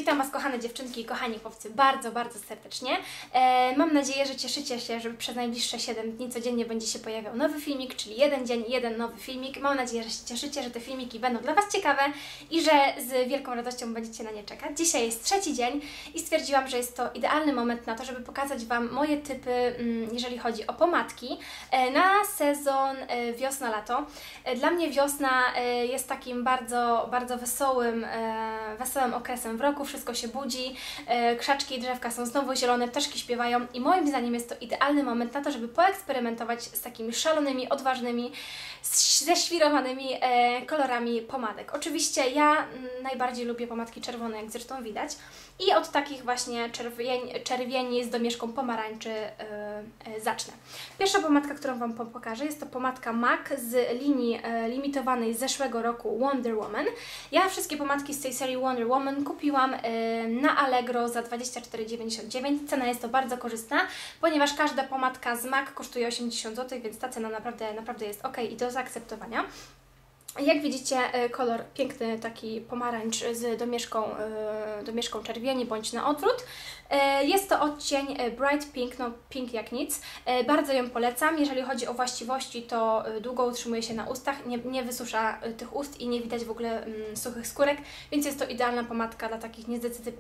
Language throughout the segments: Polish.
Witam Was, kochane dziewczynki i kochani chłopcy, bardzo, bardzo serdecznie. Mam nadzieję, że cieszycie się, że przez najbliższe 7 dni codziennie będzie się pojawiał nowy filmik, czyli jeden dzień, jeden nowy filmik. Mam nadzieję, że się cieszycie, że te filmiki będą dla Was ciekawe i że z wielką radością będziecie na nie czekać. Dzisiaj jest trzeci dzień i stwierdziłam, że jest to idealny moment na to, żeby pokazać Wam moje typy, jeżeli chodzi o pomadki na sezon wiosna-lato. Dla mnie wiosna jest takim bardzo, bardzo wesołym okresem w roku, wszystko się budzi, krzaczki i drzewka są znowu zielone, ptaszki śpiewają i moim zdaniem jest to idealny moment na to, żeby poeksperymentować z takimi szalonymi, odważnymi, ześwirowanymi kolorami pomadek. Oczywiście ja najbardziej lubię pomadki czerwone, jak zresztą widać, i od takich właśnie czerwieni z domieszką pomarańczy zacznę. Pierwsza pomadka, którą Wam pokażę, jest to pomadka MAC z linii limitowanej z zeszłego roku Wonder Woman. Ja wszystkie pomadki z tej serii Wonder Woman kupiłam na Allegro za 24,99. Cena jest to bardzo korzystna, ponieważ każda pomadka z MAC kosztuje 80 zł, więc ta cena naprawdę jest ok i do zaakceptowania. Jak widzicie, kolor piękny, taki pomarańcz z domieszką czerwieni bądź na odwrót. Jest to odcień Bright Pink, no pink jak nic. Bardzo ją polecam. Jeżeli chodzi o właściwości, to długo utrzymuje się na ustach, nie wysusza tych ust i nie widać w ogóle suchych skórek, więc jest to idealna pomadka dla takich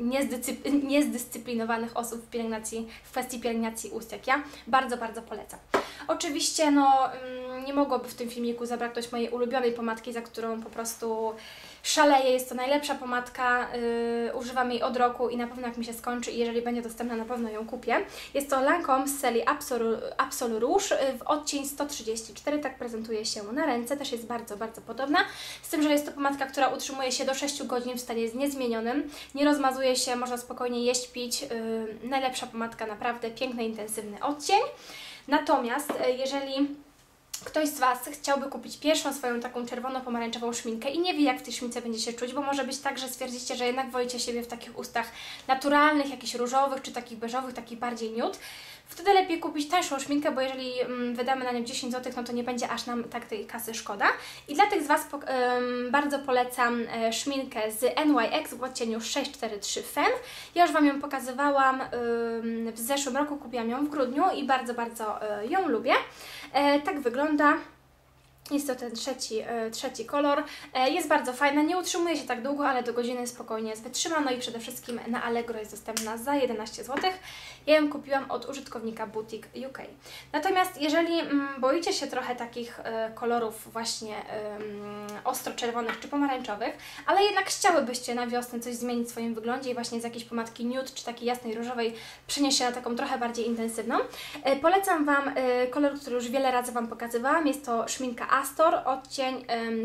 niezdyscyplinowanych osób w kwestii pielęgnacji ust jak ja. Bardzo, bardzo polecam. Oczywiście nie mogłoby w tym filmiku zabraknąć mojej ulubionej pomadki, za którą po prostu szaleję. Jest to najlepsza pomadka, używam jej od roku i na pewno jak mi się skończy i jeżeli będzie dostępna, na pewno ją kupię. Jest to Lancome z serii Absol Rouge w odcień 134, tak prezentuje się na ręce, też jest bardzo, bardzo podobna, z tym, że jest to pomadka, która utrzymuje się do 6 godzin w stanie niezmienionym, nie rozmazuje się, można spokojnie jeść, pić, najlepsza pomadka, naprawdę piękny, intensywny odcień. Natomiast jeżeli ktoś z Was chciałby kupić pierwszą swoją taką czerwono-pomarańczową szminkę i nie wie, jak w tej szmince będzie się czuć, bo może być tak, że stwierdzicie, że jednak wolicie siebie w takich ustach naturalnych, jakichś różowych, czy takich beżowych, takich bardziej nude, wtedy lepiej kupić tańszą szminkę, bo jeżeli wydamy na nią 10 zł, no to nie będzie aż nam tak tej kasy szkoda. I dla tych z Was bardzo polecam szminkę z NYX w odcieniu 643 Femme. Ja już Wam ją pokazywałam w zeszłym roku, kupiłam ją w grudniu i bardzo, bardzo ją lubię. Tak wygląda. Jest to ten trzeci kolor. Jest bardzo fajna, nie utrzymuje się tak długo, ale do godziny spokojnie jest wytrzyma. No i przede wszystkim na Allegro jest dostępna za 11 zł. Ja ją kupiłam od użytkownika Boutique UK. Natomiast jeżeli boicie się trochę takich kolorów właśnie ostro czerwonych czy pomarańczowych, ale jednak chciałybyście na wiosnę coś zmienić w swoim wyglądzie i właśnie z jakiejś pomadki nude czy takiej jasnej różowej przenieść się na taką trochę bardziej intensywną, polecam Wam kolor, który już wiele razy Wam pokazywałam. Jest to szminka Astor, odcień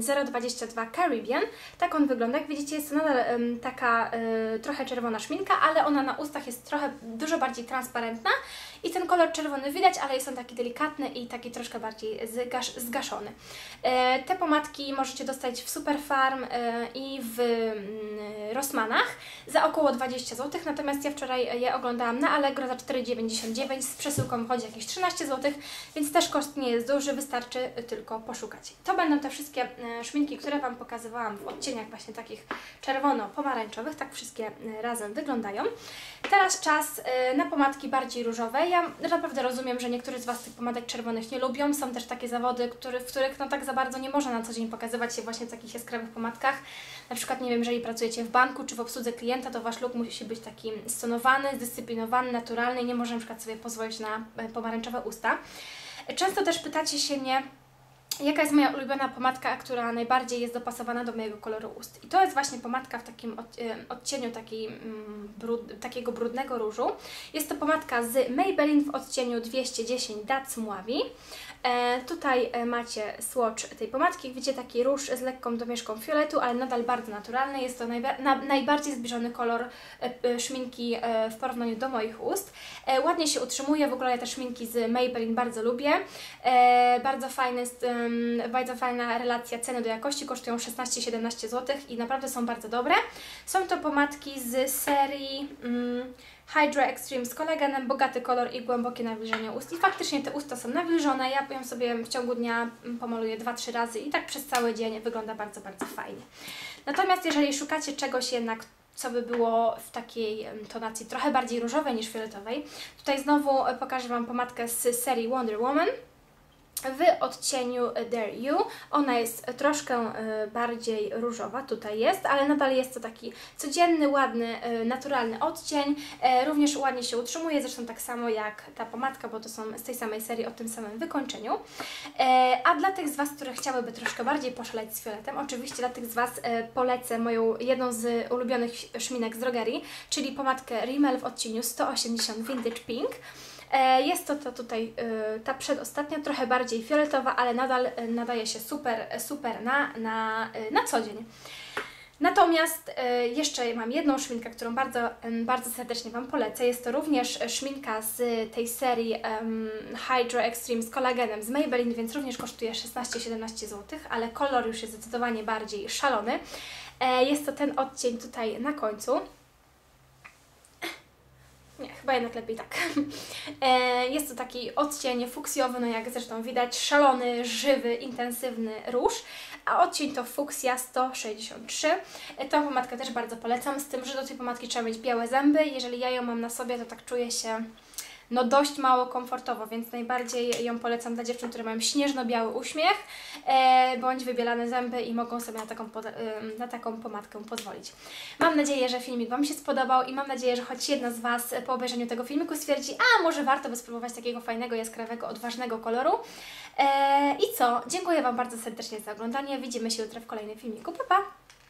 022 Caribbean. Tak on wygląda. Jak widzicie, jest to nadal taka trochę czerwona szminka, ale ona na ustach jest dużo bardziej transparentna i ten kolor czerwony widać, ale jest on taki delikatny i taki troszkę bardziej zgaszony. Te pomadki możecie dostać w Superfarm i w Rossmannach za około 20 zł, natomiast ja wczoraj je oglądałam na Allegro za 4,99, z przesyłką wchodzi jakieś 13 zł, więc też koszt nie jest duży, wystarczy tylko poszukać. To będą te wszystkie szminki, które Wam pokazywałam w odcieniach właśnie takich czerwono-pomarańczowych, tak wszystkie razem wyglądają. Teraz czas na pomadki bardziej różowe. Ja naprawdę rozumiem, że niektórzy z Was tych pomadek czerwonych nie lubią. Są też takie zawody, w których no tak za bardzo nie można na co dzień pokazywać się właśnie w takich jaskrawych pomadkach. Na przykład, nie wiem, jeżeli pracujecie w banku czy w obsłudze klienta, to Wasz look musi być taki stonowany, zdyscyplinowany, naturalny i nie można na przykład sobie pozwolić na pomarańczowe usta. Często też pytacie się mnie, jaka jest moja ulubiona pomadka, która najbardziej jest dopasowana do mojego koloru ust. I to jest właśnie pomadka w takim odcieniu takiego brudnego różu. Jest to pomadka z Maybelline w odcieniu 210 That's Mauve. Tutaj macie swatch tej pomadki. Widzicie taki róż z lekką domieszką fioletu, ale nadal bardzo naturalny. Jest to najbardziej zbliżony kolor szminki w porównaniu do moich ust. Ładnie się utrzymuje, w ogóle ja te szminki z Maybelline bardzo lubię. Bardzo fajna relacja ceny do jakości, kosztują 16-17 zł i naprawdę są bardzo dobre. Są to pomadki z serii Hydra Extreme z kolagenem, bogaty kolor i głębokie nawilżenie ust. I faktycznie te usta są nawilżone, ja ją sobie w ciągu dnia pomaluję 2-3 razy i tak przez cały dzień wygląda bardzo, bardzo fajnie. Natomiast jeżeli szukacie czegoś jednak co by było w takiej tonacji trochę bardziej różowej niż fioletowej. Tutaj znowu pokażę Wam pomadkę z serii Wonder Woman w odcieniu Dare You. Ona jest troszkę bardziej różowa, tutaj jest, ale nadal jest to taki codzienny, ładny, naturalny odcień. Również ładnie się utrzymuje, zresztą tak samo jak ta pomadka, bo to są z tej samej serii o tym samym wykończeniu. A dla tych z Was, które chciałyby troszkę bardziej poszaleć z fioletem, oczywiście dla tych z Was polecę moją jedną z ulubionych szminek z drogerii, czyli pomadkę Rimmel w odcieniu 180 Vintage Pink. Jest to tutaj ta przedostatnia, trochę bardziej fioletowa, ale nadal nadaje się super na co dzień. Natomiast jeszcze mam jedną szminkę, którą bardzo serdecznie Wam polecę. Jest to również szminka z tej serii Hydro Extreme z kolagenem z Maybelline, więc również kosztuje 16-17 zł, ale kolor już jest zdecydowanie bardziej szalony. Jest to ten odcień tutaj na końcu. Nie, chyba jednak lepiej tak. Jest to taki odcień fuksjowy, no jak zresztą widać, szalony, żywy, intensywny róż, a odcień to fuksja 163. Tą pomadkę też bardzo polecam, z tym, że do tej pomadki trzeba mieć białe zęby. Jeżeli ja ją mam na sobie, to tak czuję się no dość mało komfortowo, więc najbardziej ją polecam dla dziewczyn, które mają śnieżno-biały uśmiech bądź wybielane zęby i mogą sobie na taką pomadkę pozwolić. Mam nadzieję, że filmik Wam się spodobał i mam nadzieję, że choć jedna z Was po obejrzeniu tego filmiku stwierdzi, a może warto by spróbować takiego fajnego, jaskrawego, odważnego koloru. I co? Dziękuję Wam bardzo serdecznie za oglądanie. Widzimy się jutro w kolejnym filmiku. Pa, pa!